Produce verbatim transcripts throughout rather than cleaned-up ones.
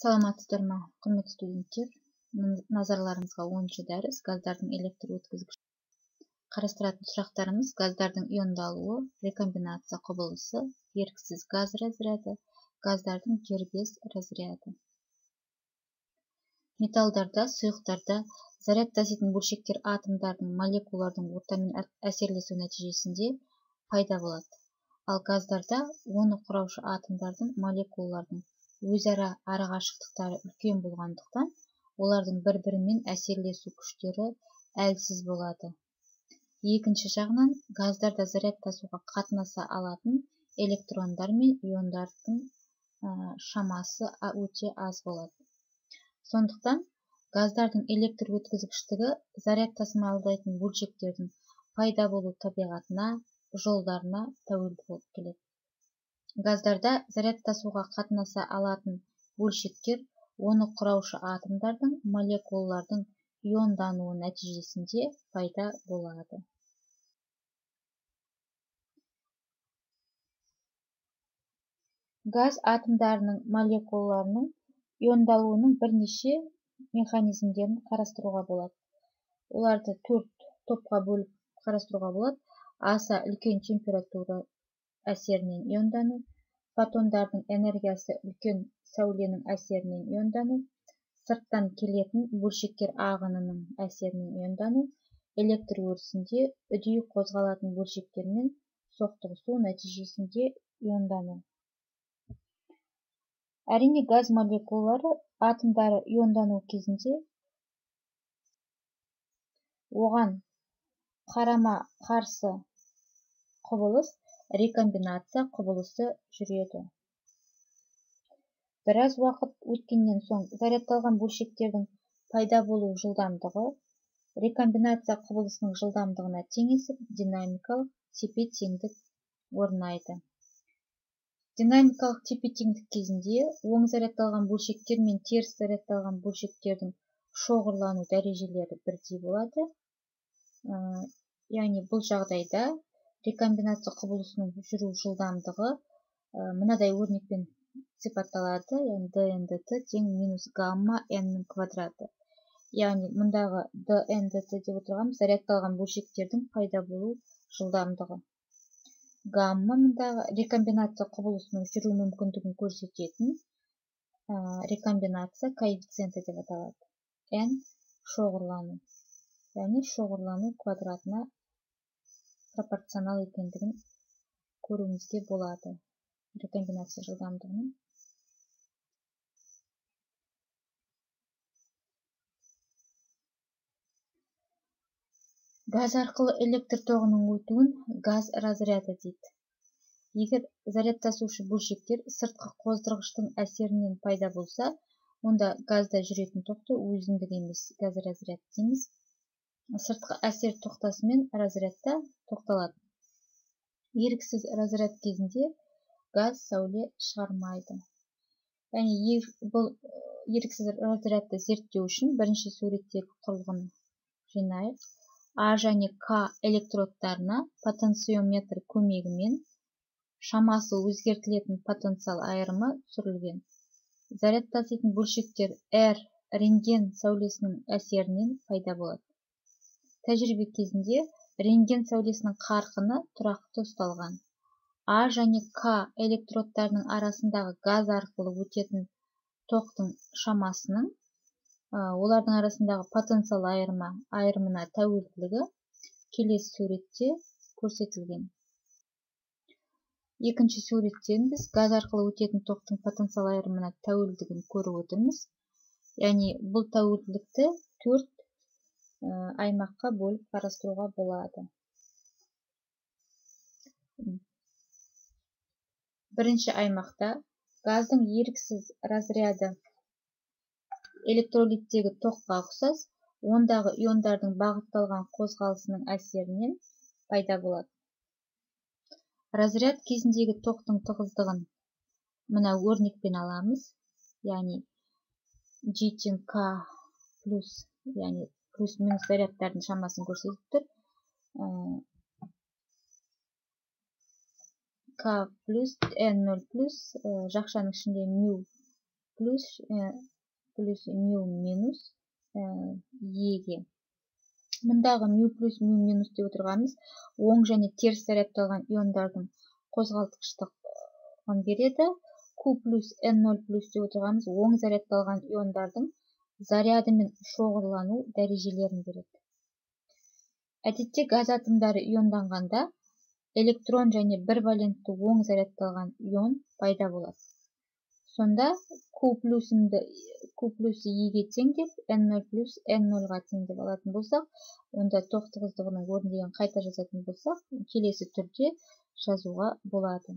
Саламатсыздар ма, құрметті студенттер? Назарларыңызға оныншы дәріс газдардың электр өткізгіш. Қарастыратын сұрақтарымыз: газдардың иондалуы, рекомбинация құбылысы, еріксіз газ разряды, газдардың дербес разряды. Металдарда, сұйықтарда заряд таситын бөлшектер атомдардың молекулалардың ортамен әсерлесу нәтижесінде пайда болады. Ал газдарда оны құраушы атомдардың молекулалардың өзара арақашықтықтары үлкен болғандықтан, олардың бір-бірімен әсерлесу күштері әлсіз болады. Екінші жағынан, газдарда заряд тасуға қатынаса алатын электрондар мен иондардың шамасы өте аз болады. Сондықтан, газдардың электр өткізгіштігі заряд тасымалдайтын бөлшектердің пайда болу табиғатына, жолдарына тәуелді болып келеді. Газдарда заряд тасуға қатынаса алатын бөлшектер оны құраушы атомдардың молекулалардың иондануы нәтижесінде пайда болады. Газ атомдарының молекулаларының иондалуының бірнеше механизмдерін қарастыруға болады. Оларды төрт топқа бөліп қарастыруға болады. Аса үлкен температура әсерінен иондану, фотондардың энергиясы үлкен сәуленің әсерінен иондану, сырттан келетін бөлшектер ағынының әсерінен иондану, электр өрісінде үдей қозғалатын бөлшектермен соқтығысу нәтижесінде иондану. Әрине, газ молекулалары атомдары иондану кезінде оған қарама қарсы құбылыс рекомбинация құбылысы жүреді. Біраз уақыт өткеннен соң зарядталған бөлшектердің пайда болу жылдамдығы рекомбинация құбылысының жылдамдығына теңесіп, динамикалық тепе-теңдік орнайды. Динамикалық тепе-теңдік кезінде оң зарядталған бөлшектер мен теріс зарядталған бөлшектердің шоғырлану дәрежелері бірдей болады. Яғни бұл жағдайда рекомбинация құбылысының жүру жылдамдығы мынадай өрнекпен сипатталады. дн dt тең минус гамма n квадраты. Яғни мұндағы dn dt деп отырғанымыз зарядталған бөлшектердің пайда болу жылдамдығы. Гамма мұндағы рекомбинация құбылысының жүру мүмкіндігін көрсететін рекомбинация коэффициенті деп аталады. n шоғырлану. Яғни шоғырлану квадратына пропорционал екендігін көруімізге болады. Рекомбинация жылдамдығының. Газ арқылы электр тоғының өтуін газ разряды дейді. Егер заряд тасушы бөлшектер сыртқы қоздырғыштың әсерінен пайда болса, онда газда жүретін тоқты өзіндік емес газ разряд дейміз. Сыртқы әсер тоқтасымен разрядта тоқталады. Еріксіз разряд кезінде газ сәуле шығармайды. Яғни бұл еріксіз разрядты зерттеу үшін бірінші суреттегі құрылғыны жинайық. А және К электродтарына потенциометр көмегімен шамасы өзгертілетін потенциал айырымы түсірілген. Заряд таситын бөлшектер R рентген сәулесінің әсерінен пайда болады. Тәжірибе кезінде рентген сәулесінің қарқыны тұрақты ұсталған. А және К электродтарының арасындағы газ арқылы өтетін тоқтың шамасының олардың арасындағы потенциал айырымы айырымына тәуелділігі келесі суретте көрсетілген. Екінші суреттен біз газ арқылы өтетін тоқтың потенциал айырымына тәуелділігін көріп отырмыз. Яғни бұл тәуелділікті төрт аймаққа бөліп қарастыруға болады. Бірінші аймақта газдың еріксіз разряды электролиттегі тоққа ұқсас, ондағы иондардың бағытталған қозғалысының әсерінен пайда болады. Разряд кезіндегі тоқтың тығыздығын мына өрнекпен аламыз. Яғни G тең K плюс, яғни плюс минус зарядтардың шамасын көрсетіп тұр. К плюс N нөл плюс жақшаның ішінде мю плюс плюс мю минус еге. Мұндағы мю плюс мю минус деп отырғанымыз оң және теріс зарядталған иондардың қозғалтқыштығын береді. Q плюс N нөл плюс деп отырғанымыз оң зарядталған иондардың заряды мен шоғырлану дәрежелерін береді. Әдетте газ атомдары ионданғанда электрон және бір валентті оң зарядталған ион пайда болады. Сонда Q плюсімді Q плюсы еге тең деп, N нөл плюс N нөлға тең деп алатын болсақ, онда тоқ тығыздығының орындығын қайта жазатын болсақ, келесі түрде жазуға болады.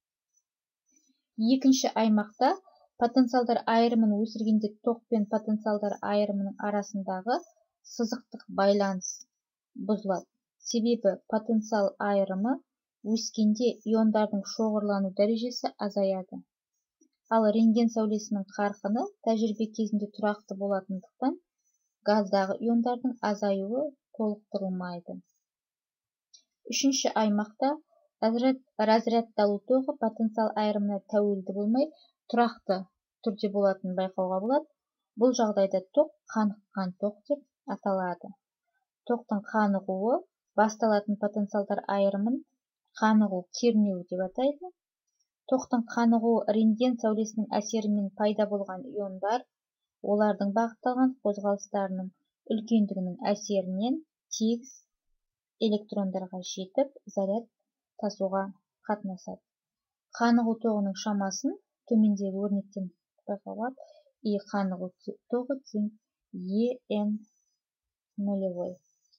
Екінші аймақта потенциалдар айырымын өсіргенде тоқ пен потенциалдар айырымының арасындағы сызықтық байланыс бұзылады. Себебі потенциал айырымы өскенде иондардың шоғырлану дәрежесі азаяды. Ал рентген сәулесінің қарқыны тәжірибе кезінде тұрақты болатындықтан газдағы иондардың азаюы толықтырылмайды. Үшінші аймақта разрядталу тоғы потенциал айырымына тәуелді болмай тұрақты түрде болатынын байқауға болады. Бұл жағдайда тоқ қаныққан тоқ деп аталады. Тоқтың қанығуы басталатын потенциалдар айырымын қанығу кернеу деп атайды. Тоқтың қанығуы рентген сәулесінің әсерімен пайда болған иондар, олардың бағытталған қозғалыстарының үлкендігінің әсерінен тегіс электрондарға жетіп, заряд тасуға қатынасады. Қанығу тоғының шамасын төмендегі өрнектен байқауға болады. И қанығу тоғы тең Е Н нөлевой.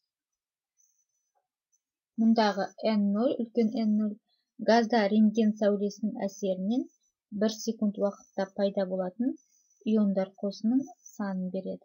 Мұндағы Н нөл, үлкен Н нөл, газда рентген сәулесінің әсерінен бір секунд уақытта пайда болатын иондар қосының санын береді.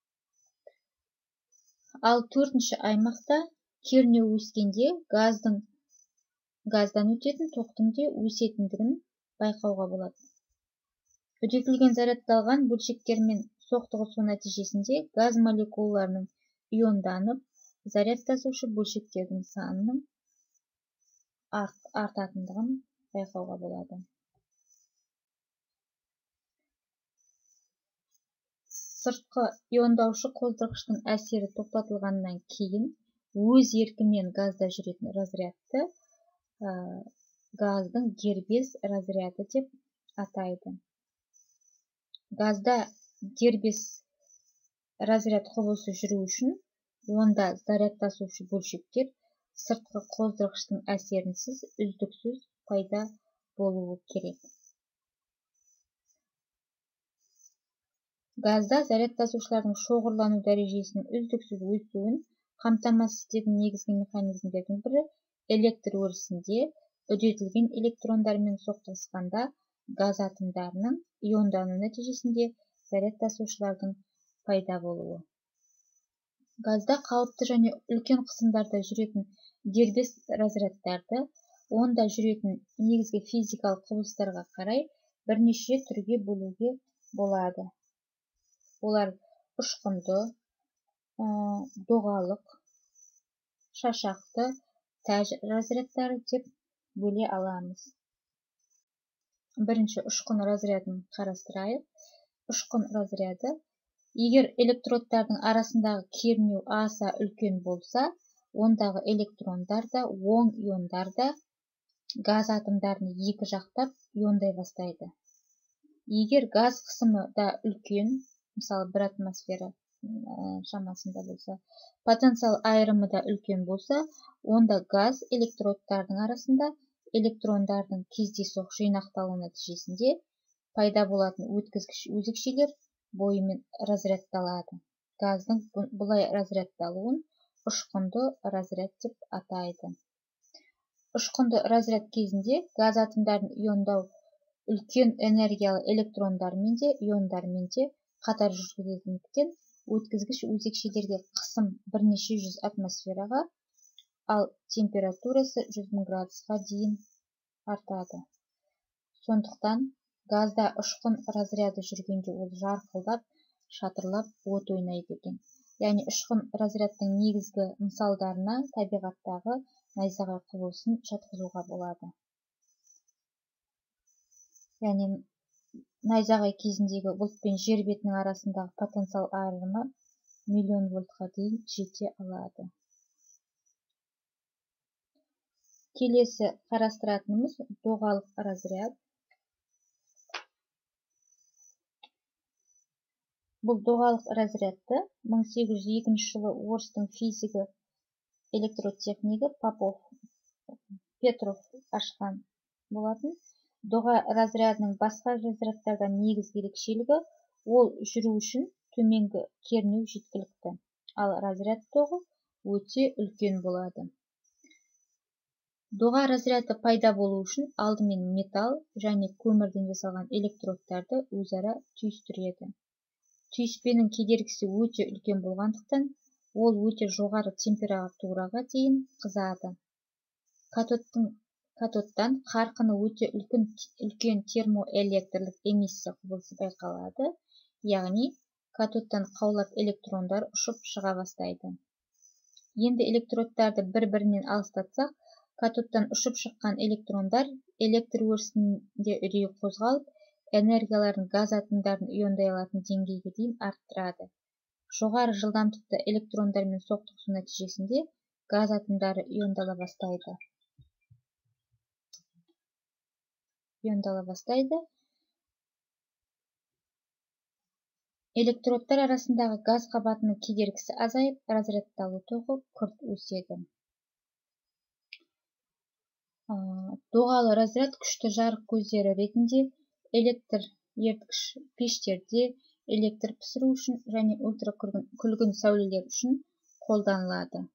Ал төртінші аймақта кернеу өскенде газдың газдан өтетін тоқтың де өсетіндігін байқауға болады. Үдетілген зарядталған бөлшектермен соқтығысу нәтижесінде газ молекулаларының ионданып, заряд тасушы бөлшектердің санының артатындығын байқауға болады. Сыртқы иондаушы қоздырғыштың әсері тоқтатылғаннан кейін өз еркімен газда жүретін разрядты газдың дербес разряды деп атайды. Газда дербес разряд құбылысы жүру үшін онда заряд тасушы бөлшектер сыртқы қоздырғыштың әсерінсіз үздіксіз пайда болуы керек. Газда заряд тасушылардың шоғырлану дәрежесінің үздіксіз өсуін қамтамасыз ететін негізгі механизмдердің бірі электр өрісінде үдетілген электрондармен соқтығысқанда газ атомдарының иондану нәтижесінде заряд тасушылардың пайда болуы. Газда қалыпты және үлкен қысымдарда жүретін дербес разрядтарды онда жүретін негізгі физикалық құбылыстарға қарай бірнеше түрге бөлуге болады. Олар ұшқынды, доғалық, шашақты, тәж разрядтары деп бөле аламыз. Бірінші ұшқын разрядын қарастырайық. Ұшқын разряды егер электродтардың арасындағы кернеу аса үлкен болса, ондағы электрондар да, оң иондар да газ атомдарын екі жақтап иондай бастайды. Егер газ қысымы да үлкен, мысалы бір атмосфера шамасында болса, потенциал айырымы да үлкен болса, онда газ электродтардың арасында электрондардың кездейсоқ жинақталу нәтижесінде пайда болатын өткізгіш өзекшелер бойымен разрядталады. Газдың бұлай разрядталуын ұшқынды разряд деп атайды. Ұшқынды разряд кезінде газ атомдарын иондау үлкен энергиялы электрондармен де, иондармен де қатар жүргізілгендіктен өткізгіш өзекшелерге қысым бірнеше жүз атмосфераға, ал температурасы жүз мың градусқа дейін артады. Сондықтан газда ұшқын разряды жүргенде ол жарқылдап, шатырлап, от ойнайды екен. Яғни ұшқын разрядтың негізгі мысалдарына табиғаттағы найзағай құбылысын жатқызуға болады. Яғни найзағай кезіндегі бұлт пен жер бетінің арасындағы потенциал айырымы миллион вольтқа дейін жете алады. Келесі қарастыратынымыз доғалық разряд. Бұл доғалық разрядты мың сегіз жүз екінші жылы орыстың физигі электротехнигі Попов Петров ашқан болатын. Доға разрядының басқа разрядтардан негізгі ерекшелігі ол жүру үшін төменгі кернеу жеткілікті, ал разряд тоғы өте үлкен болады. Доға разряды пайда болу үшін алдымен металл және көмірден жасалған электродтарды өзара түйістіреді. Түйіспенің кедергісі өте үлкен болғандықтан, ол өте жоғары температураға дейін қызады. Катодтың катодтан қарқыны өте үлкен, үлкен термоэлектрлік эмиссия құбылысы байқалады, яғни катодтан қаулап электрондар ұшып шыға бастайды. Енді электродтарды бір-бірінен алыстатсақ, катодтан ұшып шыққан электрондар электр өрісінде үрей қозғалып, энергияларын газ атомдарын иондай алатын деңгейге дейін арттырады. Жоғары жылдамдықты электрондармен соқтығысу нәтижесінде газ атомдары иондала бастайды. Иондала бастайды. Электродтар арасындағы газ қабатының кедергісі азайып, разрядталу тоғы күрт өседі. Доғалы разряд күшті жарық көздері ретінде электр еріткіш пештерде, электр пісіру үшін және ультракүлгін сәулелер үшін қолданылады.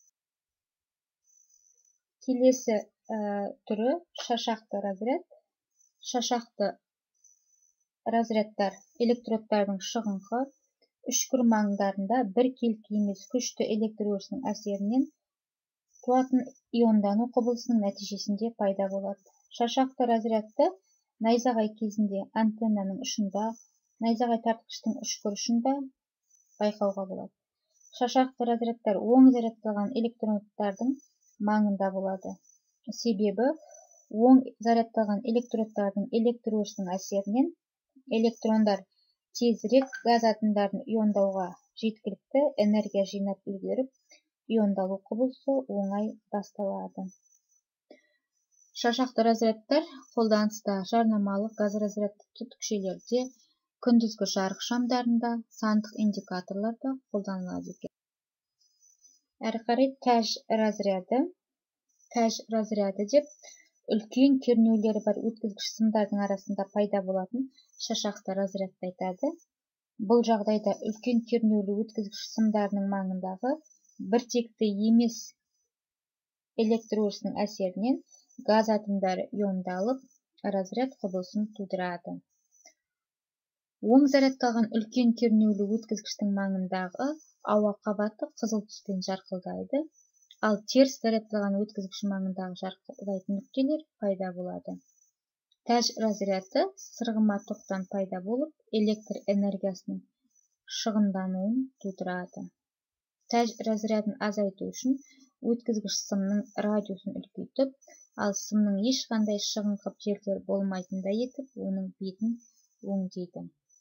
Келесі түрі шашақты разряд. Шашақты разрядтар электродтардың шығыңқы үшкір маңдарында бір келкі емес күшті электр өрісінің әсерінен туатын иондану құбылысының нәтижесінде пайда болады. Шашақты разрядты найзағай кезінде антеннаның ұшында, найзағай тартқыштың үшкір ұшында байқауға болады. Шашақты разрядтар оң зарядталған электродтардың маңында болады. Себебі оң зарядталған электродтардың электр өрісінің әсерінен электрондар тезірек газ атомдарын иондауға жеткілікті энергия жинап үлгеріп, иондалу құбылысы оңай басталады. Шашақты разрядтар қолданыста жарнамалық газ разрядты түтікшелерде, күндізгі жарық шамдарында, сандық индикаторларда қолданылады екен. Әрі қарай тәж разряды. Тәж разряды деп үлкен кернеулері бар өткізгіш сымдардың арасында пайда болатын шашақты разрядты айтады. Бұл жағдайда үлкен кернеулі өткізгіш сымдарының маңындағы біртекті емес электр өрісінің әсерінен газ атомдары иондалып, разряд құбылысын тудырады. Оң зарядталған үлкен кернеулі өткізгіштің маңындағы ауа қабаты қызыл түспен жарқылдайды, ал теріс зарядталған өткізгіш маңындағы жарқылдайтын нүктелер пайда болады. Тәж разряды сырғыма тоқтан пайда болып, электр энергиясының шығындануын тудырады. Тәж разрядын азайту үшін өткізгіш сымның радиусын үлкейтіп, ал сымның ешқандай шығыңқы жерлер болмайтындай етіп, оның бетін өңдейді.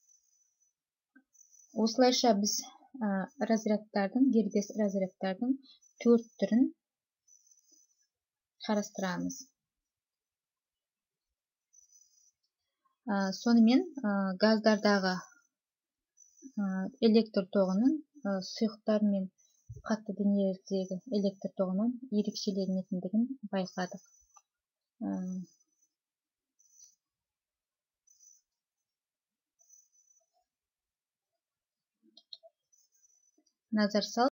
Осылайша біз разрядтардың, дербес разрядтардың төрт түрін қарастырамыз. Сонымен газдардағы электр тоғының сұйықтар мен қатты денелердегі электр тоғынан ерекшеленетіндігін байқадық. Назар сал.